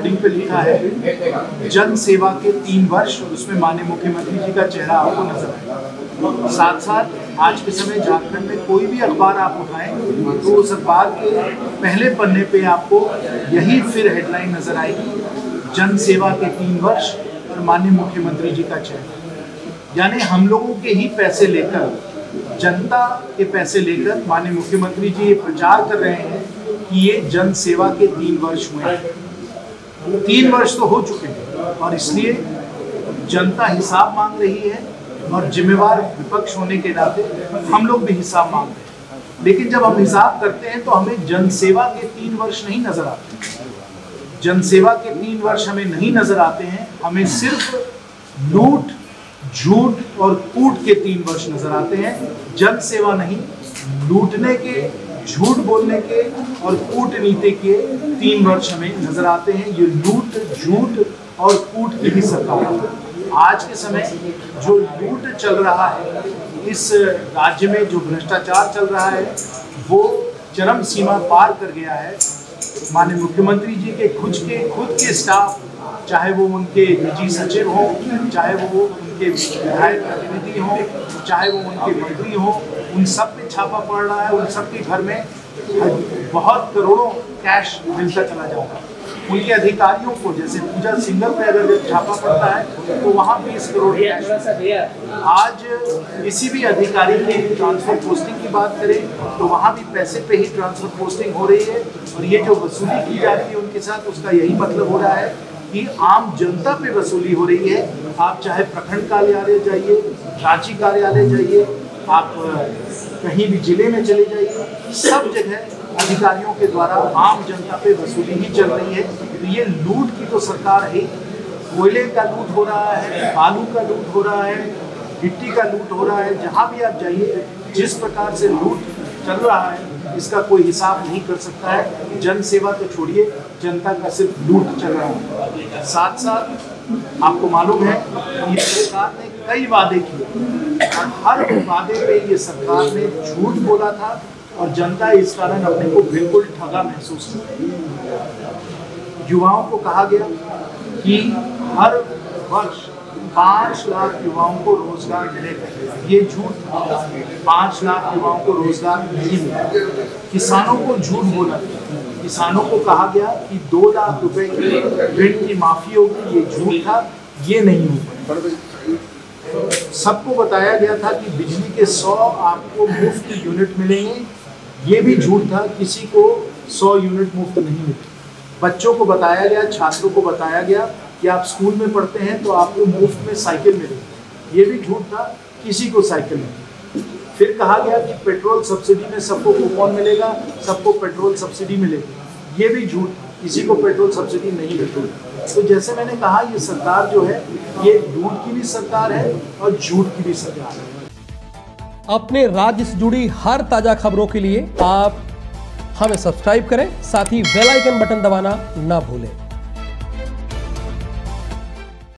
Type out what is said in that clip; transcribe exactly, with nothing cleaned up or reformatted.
Hoarding पे लिखा है जन सेवा के तीन वर्ष, और उसमें माननीय मुख्यमंत्री जी का चेहरा आपको नजर आएगा। साथ साथ आज के समय झारखंड में कोई भी अखबार आप उठाएं तो उस अखबार के पहले पन्ने पे आपको यही फिर हेडलाइन नजर आएगी, जन सेवा के तीन वर्ष और माननीय मुख्यमंत्री जी का चेहरा। यानी हम लोगों के ही पैसे लेकर, जनता के पैसे लेकर माननीय मुख्यमंत्री जी ये प्रचार कर रहे हैं कि ये जन सेवा के तीन वर्ष हुए हैं। तीन वर्ष तो हो चुके हैं और इसलिए जनता हिसाब मांग रही है, और जिम्मेवार विपक्ष होने के नाते हम लोग भी हिसाब मांग रहे हैं। लेकिन जब हम हिसाब करते हैं तो हमें जन सेवा के तीन वर्ष नहीं नजर आते। जन सेवा के तीन वर्ष हमें नहीं नजर आते हैं, हमें सिर्फ लूट, झूठ और कूट के तीन वर्ष नजर आते हैं। जन सेवा नहीं, लूटने के, झूठ बोलने के और कूटनीति के तीन वर्ष हमें नजर आते हैं। ये लूट, झूठ और कूट की भी सरकार है। आज के समय जो लूट चल रहा है इस राज्य में, जो भ्रष्टाचार चल रहा है, वो चरम सीमा पार कर गया है। माननीय मुख्यमंत्री जी के खुद के खुद के स्टाफ, चाहे वो उनके निजी सचिव हों, चाहे वो उनके विधायक प्रतिनिधि हों, चाहे वो उनके मंत्री हों, उन सब पे छापा पड़ रहा है। उन सब के घर में बहुत करोड़ों कैश मिलता चला जाता है। उनके अधिकारियों को, जैसे पूजा सिंगल पे अगर छापा पड़ता है तो वहाँ बीस करोड़ कैश। आज किसी भी अधिकारी की ट्रांसफर पोस्टिंग की बात करें तो वहाँ भी पैसे पे ही ट्रांसफर पोस्टिंग हो रही है, और ये जो वसूली की जा रही है उनके साथ, उसका यही मतलब हो रहा है कि आम जनता पे वसूली हो रही है। आप चाहे प्रखंड कार्यालय जाइए, रांची कार्यालय जाइए, आप कहीं भी जिले में चले जाइए, सब जगह अधिकारियों के द्वारा आम जनता पे वसूली ही चल रही है। तो ये लूट की तो सरकार है। कोयले का लूट हो रहा है, बालू का लूट हो रहा है, गिट्टी का लूट हो रहा है। जहाँ भी आप जाइए, जिस प्रकार से लूट चल रहा है इसका कोई हिसाब नहीं कर सकता है। जन सेवा तो छोड़िए, जनता का सिर्फ लूट चल रहा है। साथ साथ आपको मालूम है कि सरकार ने कई वादे किए और हर वादे पे ये सरकार ने झूठ बोला था, और जनता इस कारण अपने को बिल्कुल ठगा महसूस करती है। युवाओं को कहा गया कि हर वर्ष पाँच लाख युवाओं को रोजगार मिलेगा, ये झूठ था। पाँच लाख युवाओं को रोजगार नहीं मिला। किसानों को झूठ बोला, किसानों को कहा गया कि दो लाख रुपए की ऋण की माफी होगी, ये झूठ था, ये नहीं हुआ। सबको बताया गया था कि बिजली के सौ आपको मुफ्त यूनिट मिलेंगे, ये भी झूठ था। किसी को सौ यूनिट मुफ्त नहीं मिले। बच्चों को बताया गया, छात्रों को बताया गया कि आप स्कूल में पढ़ते हैं तो आपको मुफ्त में साइकिल मिलेगी, ये भी झूठ था। किसी को साइकिल नहीं। फिर कहा गया कि पेट्रोल सब्सिडी में सबको कूपन मिलेगा, सबको पेट्रोल सब्सिडी मिलेगी, ये भी झूठ था। किसी को पेट्रोल सब्सिडी नहीं मिलती। तो जैसे मैंने कहा, ये सरकार जो है ये लूट की भी सरकार है और झूठ की भी सरकार है। अपने राज्य से जुड़ी हर ताजा खबरों के लिए आप हमें सब्सक्राइब करें, साथ ही बेल आइकन बटन दबाना ना भूलें।